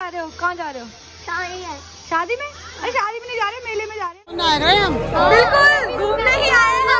रहे हो? कहाँ जा रहे हो? शादी में? अरे शादी में नहीं जा रहे, मेले में जा रहे हैं हम। बिल्कुल घूमने ही आए हैं।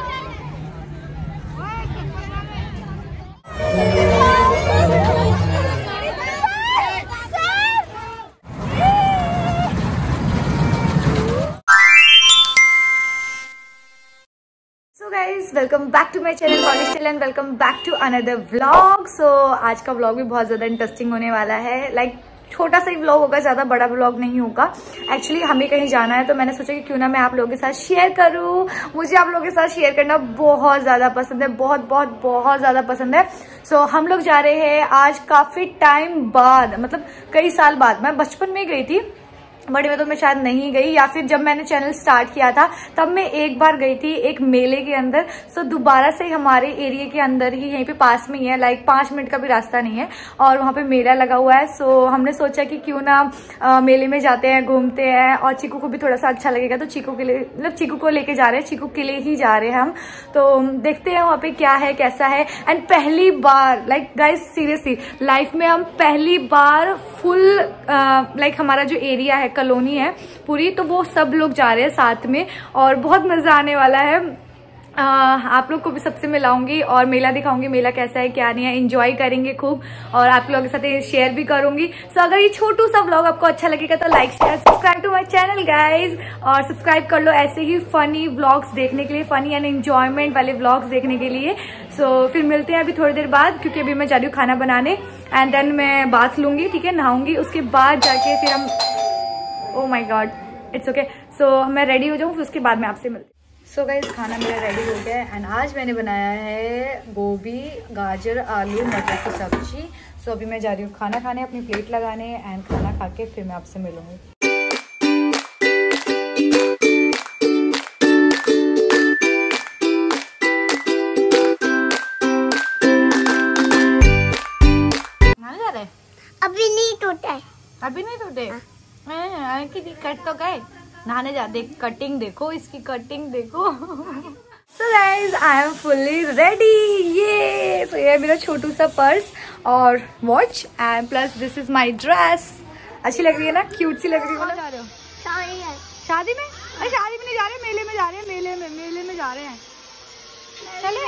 Welcome back to my channel college and welcome back to another vlog. So आज का व्लॉग भी बहुत ज्यादा इंटरेस्टिंग होने वाला है। लाइक छोटा सा ही व्लॉग होगा, ज्यादा बड़ा व्लॉग नहीं होगा। एक्चुअली हमें कहीं जाना है तो मैंने सोचा कि क्यों ना मैं आप लोगों के साथ शेयर करूं। मुझे आप लोगों के साथ शेयर करना बहुत ज्यादा पसंद है, बहुत बहुत बहुत ज्यादा पसंद है। सो हम लोग जा रहे हैं आज काफी टाइम बाद, मतलब कई साल बाद। मैं बचपन में गई थी, बड़े में तो मैं शायद नहीं गई, या फिर जब मैंने चैनल स्टार्ट किया था तब मैं एक बार गई थी एक मेले के अंदर। सो दोबारा से हमारे एरिया के अंदर ही, यहीं पे पास में ही है, लाइक 5 मिनट का भी रास्ता नहीं है, और वहाँ पे मेला लगा हुआ है। सो हमने सोचा कि क्यों ना मेले में जाते हैं, घूमते हैं, और चीकू को भी थोड़ा सा अच्छा लगेगा। तो चीकू के लिए, मतलब चीकू को लेके जा रहे हैं, चीकू के लिए ही जा रहे हैं हम। तो देखते हैं वहाँ पे क्या है, कैसा है। एंड पहली बार, लाइक गाइज सीरियसली लाइफ में हम पहली बार फुल लाइक हमारा जो एरिया है, कॉलोनी है पूरी, तो वो सब लोग जा रहे हैं साथ में, और बहुत मजा आने वाला है। आप लोग को भी सबसे मिलाऊंगी और मेला दिखाऊंगी, मेला कैसा है क्या नहीं है, एंजॉय करेंगे खूब, और आप लोगों के साथ शेयर भी करूंगी। सो अगर ये छोटू सा व्लॉग आपको अच्छा लगेगा तो like share subscribe to my channel guys, और सब्सक्राइब कर लो ऐसे ही फनी व्लॉग्स देखने के लिए, फनी एंड एंजॉयमेंट वाले व्लॉग्स देखने के लिए। सो फिर मिलते हैं अभी थोड़ी देर बाद, क्योंकि अभी मैं जा रही हूँ खाना बनाने, एंड देन मैं बाथ लूंगी, ठीक है, नहाऊंगी, उसके बाद जाके फिर हम, oh my god, it's okay. So मैं रेडी हो जाऊँ, फिर उसके बाद मैं आपसे मिलती हूँ। सो गाइस खाना मेरा रेडी हो गया है, एंड आज मैंने बनाया है गोभी, गाजर, आलू, मटर की सब्जी। सो अभी मैं जा रही हूँ खाना खाने, अपनी प्लेट लगाने, एंड खाना खा के फिर मैं आपसे मिलूंगी। नहाने जा रहे? अभी नहीं टूटे। अभी नहीं टूटे? कट तो गए, नहाने जा। देख कटिंग देखो, इसकी कटिंग देखो। So guys I am fully ready. ये सो ये मेरा छोटू सा पर्स और watch, and plus this is my dress. अच्छी लग रही है ना, क्यूट सी लग रही है। जा रहे हो? शादी में? अरे शादी में नहीं जा रहे, मेले में जा रहे हैं। मेले में जा रहे हैं। चले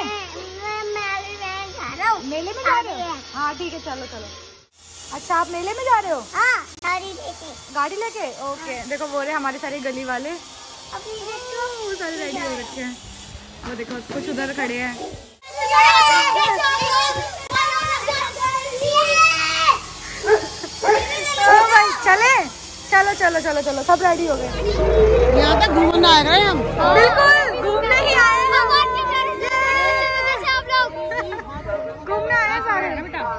मेले में जा रहे हो? हाँ ठीक है, चलो चलो। अच्छा आप मेले में जा रहे हो? हाँ, गाड़ी लेके। ओके देखो वो रहे हमारे सारे गली वाले, वो सारे रेडी हो रखे हैं। वो देखो कुछ उधर खड़े हैं। तो भाई चले, चलो चलो चलो चलो, सब रेडी हो गए। यहाँ तक घूमने आ रहे हैं हम। बिल्कुल घूमने ही आए हैं, घूमने आए हैं सारे।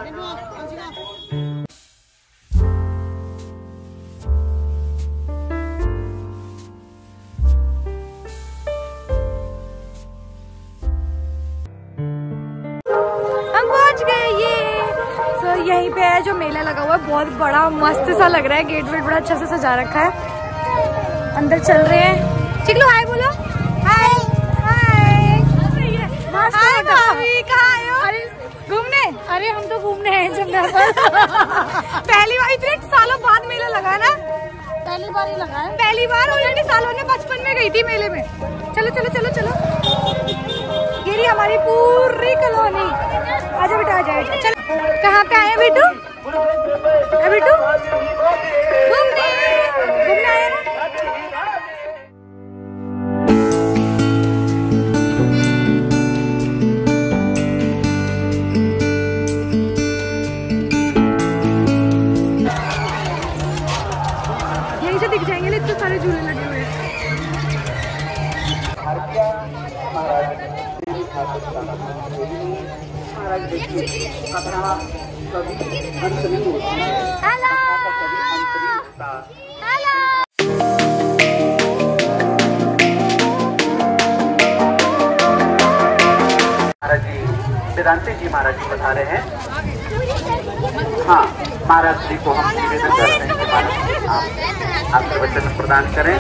यहीं पे है जो मेला लगा हुआ है, बहुत बड़ा मस्त सा लग रहा है। गेट वेट बड़ा अच्छा से सजा रखा है। अंदर चल रहे हैं। चिकलू हाय बोलो। हाय हाय हाय भाभी, कहाँ आए हो? अरे घूमने? अरे हम तो घूमने हैं जमुना पर। पहली बार, इतने सालों बाद मेला लगा ना? पहली बार ही लगा है। पहली बार, और इतने सालों ने बचपन में गई थी मेले में। चलो चलो चलो चलो, ये रही हमारी पूरी कॉलोनी। आजा बेटा आजा। चलो कहाँ पे आए बेटू? बेटू घूमने आए ना? यहीं से दिख जाएंगे, इतने सारे झूले लगे हुए हैं। Hello hello. महाराज जी, वेदांती जी महाराज जी बता रहे हैं। हाँ महाराज जी को हम निवेदन कर रहे हैं कि महाराज जी आप आपके वचन प्रदान करें।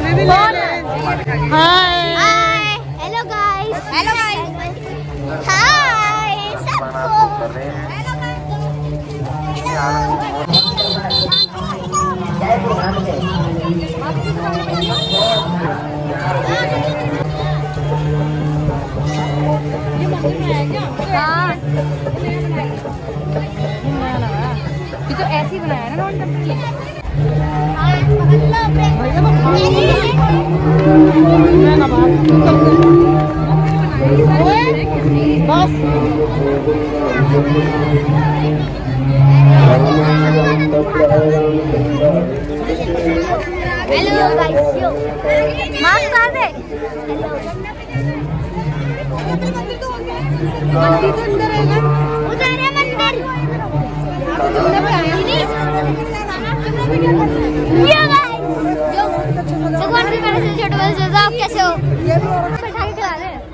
Hi hello guys, hello guys, hi सबको। हेलो गाइस, मास्क आ गए। उधर है मंदिर। ये गाइस, भगवान की तरह से छोटे बच्चे आप कैसे हो? बैठा के खिला रहे।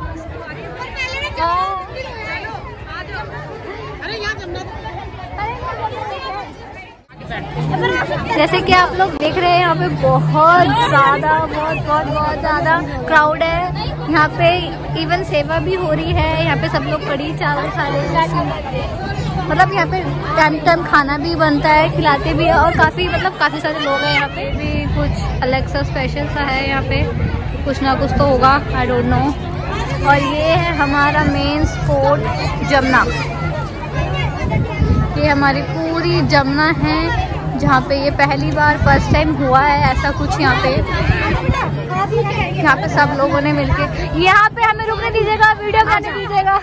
जैसे कि आप लोग देख रहे हैं यहाँ पे बहुत ज़्यादा क्राउड है। यहाँ पे इवन सेवा भी हो रही है। यहाँ पे सब लोग कढ़ी चावल खा रहे हैं। मतलब यहाँ पे टाइम टाइम खाना भी बनता है, खिलाते भी है और काफ़ी सारे लोग हैं। यहाँ पे भी कुछ अलग सा स्पेशल सा है। यहाँ पे कुछ ना कुछ तो होगा, आई डोंट नो। और ये है हमारा मेन स्पॉट जमुना। ये हमारी पूरी जमुना है जहाँ पे ये पहली बार फर्स्ट टाइम हुआ है ऐसा कुछ। यहाँ पे सब लोगों ने मिलके, यहाँ पे हमें रुकने दीजिएगा, वीडियो बनाने दीजिएगा।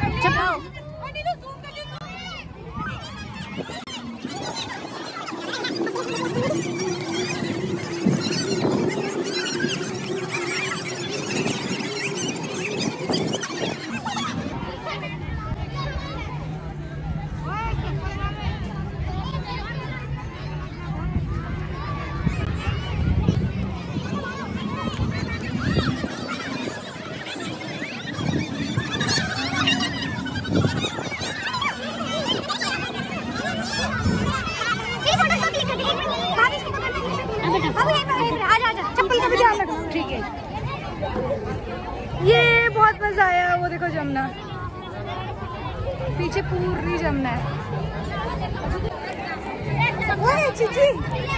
ठीक है, ये बहुत मजा आया। वो देखो जमुना, पीछे पूरी जमुना है। वो है चीची।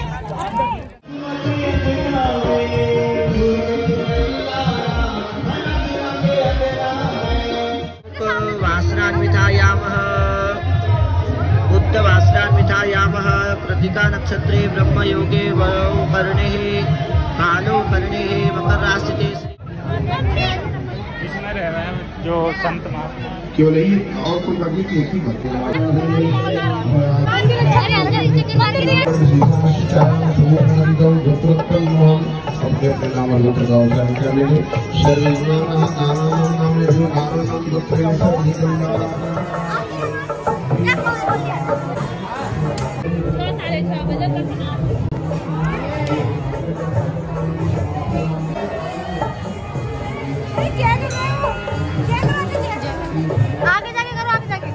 बुद्धवासरान्वितायामः कृतिका नक्षत्रे ब्रह्मयोगे कर्णे कालो कर्णे मकर राशि के इसमें रह रहे हैं जो संत केवल यही और कोई बात नहीं की बातें अपने अपने नाम का उच्चारण कर लेंगे। आगे जाके करो, आगे जाके।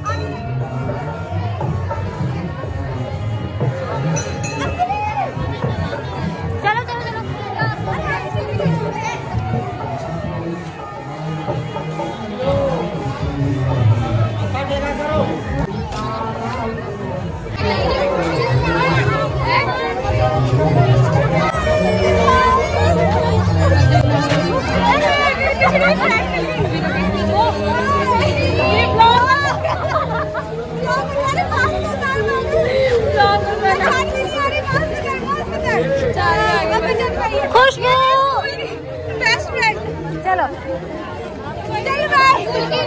चलो चलो चलो। Khushbu best friend. चलो चलो बाय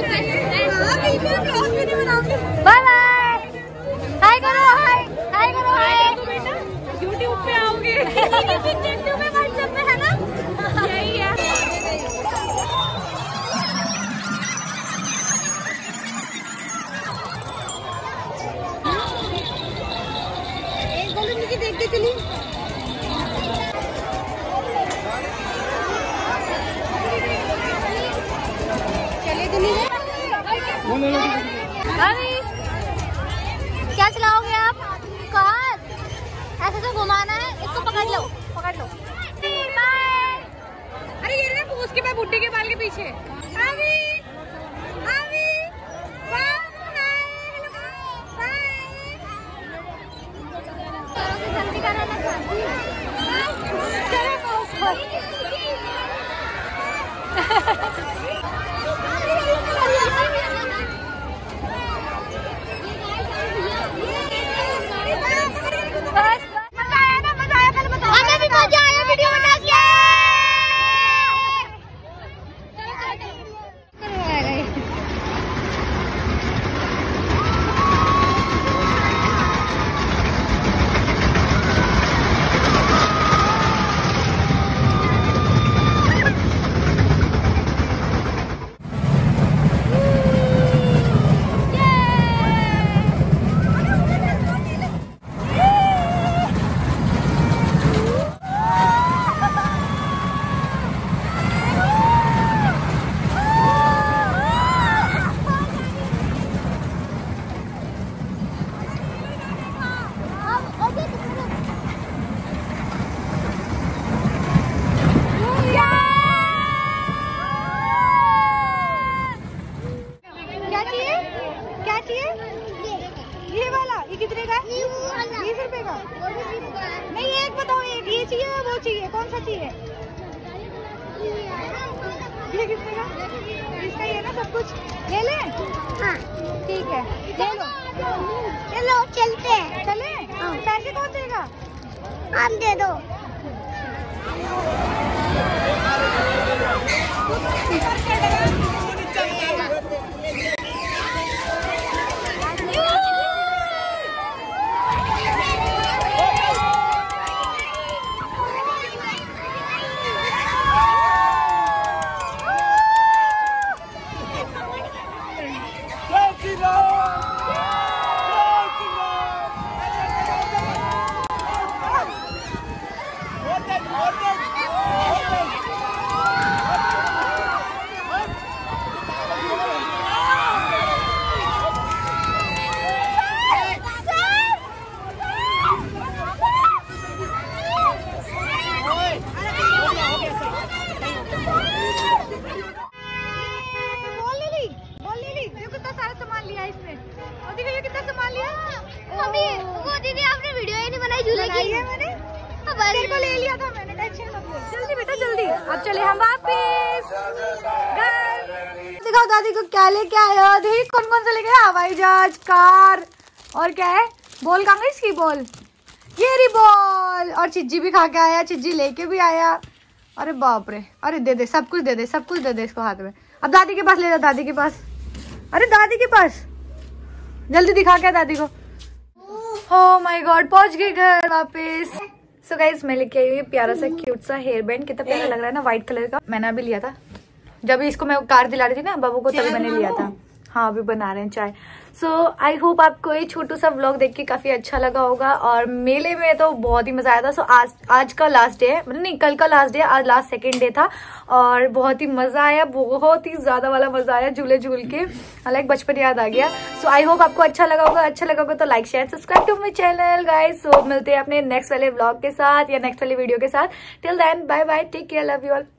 बाय। हाय करो, हाय करो, हाय। यूट्यूब पे आओगे, यूट्यूब में, व्हाट्सएप में है ना, यही है। एक गोलू की देखते चली। अभी क्या चलाओगे आप? कार ऐसे तो घुमाना है, इसको पकड़ लो, पकड़ लो। अरे ये ना उसके बाद बुड्ढे के बाल के पीछे। अभी जल्दी कराना बस चाहिए या वो चाहिए, कौन सा चाहिए? ये किसने का? इसका ये ना सब कुछ ले ले। हाँ ठीक है ले लो। चलो चलते हैं। चले? पैसे कौन देगा? हम दे दो। को ले लिया था मैंने, टेंशन मत ले। जल्दी बेटा जल्दी, अब चले हम वापस घर। दिखाओ दादी को क्या लेके आए हो। देख कौन कौन सा लेके आया, हवाई जहाज, कार और क्या है, बॉल कहाँ गई इसकी बॉल, ये रही बॉल। और चिज्जी भी खा के आया, चिज्जी लेके भी आया। अरे बाप रे, अरे दे दे सब कुछ दे दे, सब कुछ दे दे इसको हाथ में। अब दादी के पास ले जा, दादी के पास। अरे दादी के पास जल्दी दिखा के दादी को। ओह माय गॉड, पहुंच गए घर वापस। सो गाइस मैं लेके आई हूँ ये प्यारा सा क्यूट सा हेयर बैंड। कितना प्यारा लग रहा है ना, व्हाइट कलर का। मैंने अभी लिया था जब इसको मैं कार दिला रही थी ना बाबू को, तभी मैंने लिया था। हाँ अभी बना रहे हैं चाय। सो आई होप आपको ये छोटू सा व्लॉग देख के काफी अच्छा लगा होगा। और मेले में तो बहुत ही मजा आया था। सो आज का लास्ट डे है, मतलब नहीं कल का लास्ट डे, आज लास्ट सेकेंड डे था और बहुत ही मजा आया, बहुत ही ज्यादा वाला मजा आया झूले झूल के, लाइक बचपन याद आ गया। सो आई होप आपको अच्छा लगा होगा। अच्छा लगा होगा तो like share subscribe to my channel guys. So मिलते हैं अपने नेक्स्ट वाले व्लॉग के साथ या नेक्स्ट वाले वीडियो के साथ। Till then bye bye, take care, love you all.